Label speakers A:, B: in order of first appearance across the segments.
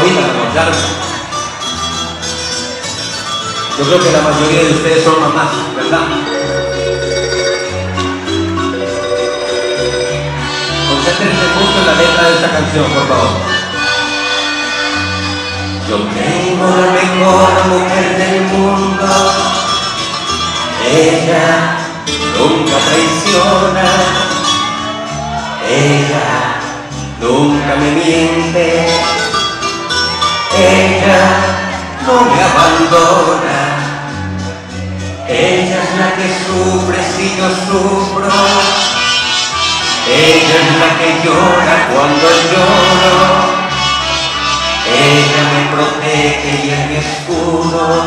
A: favorita, ¿no? Claro. Yo creo que la mayoría de ustedes son mamás, ¿verdad? Concéntrense mucho en la letra de esta canción, por favor. Yo tengo la mejor mujer del mundo. Ella nunca traiciona. Ella nunca me miente. Ella no me abandona. Ella es la que sufre si yo sufro. Ella es la que llora cuando lloro. Ella me protege y es mi escudo.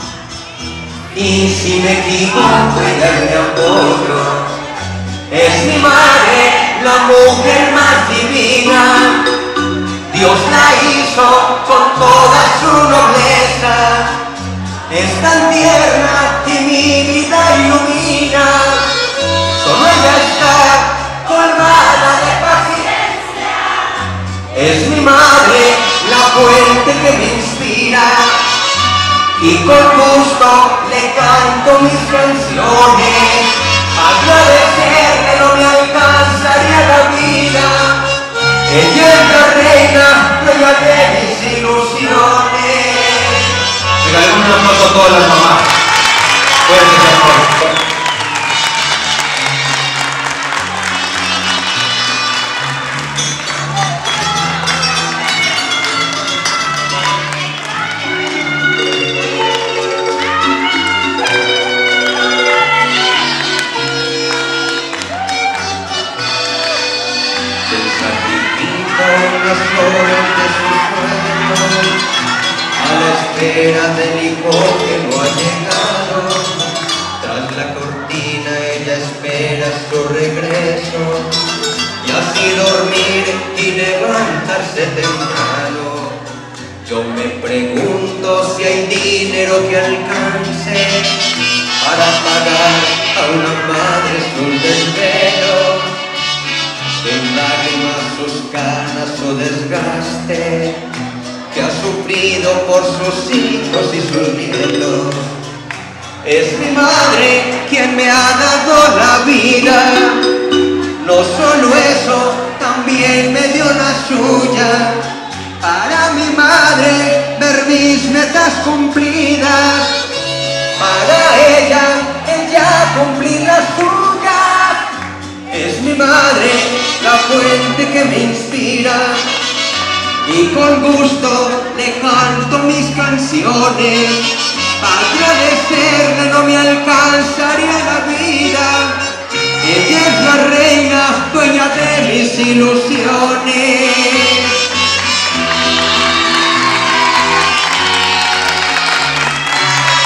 A: Y si me equivoco, ella me apoyo. Es mi madre, la mujer más divina. Dios la hizo con toda su nobleza. Es tan tierna y mi vida ilumina. Solo ella está colmada de paciencia. Es mi madre, la fuente que me inspira. Y con gusto le canto mis canciones. Agradecerle no me alcanzaría la vida. Ella es la reina, dueña de mis ilusiones. Regalemos un aplauso a todas las mamás. Fuertes aplausos. Las flores de sus sueños, a la espera del hijo que no ha llegado. Tras la cortina ella espera su regreso, y así dormir y levantarse temprano. Yo me pregunto si hay dinero que alcance para pagar a una madre su desvelo. Sus lágrimas, sus canas, su desgaste que ha sufrido por sus hijos y sus nietos. Es mi madre quien me ha dado la vida. No solo eso, también me dio la suya. Para mi madre ver mis metas cumplidas. Para ella cumplir las suyas. Es mi madre, la fuente que me inspira. Y con gusto le canto mis canciones. Agradecerle no me alcanzaría la vida. Ella es la reina, dueña de mis ilusiones.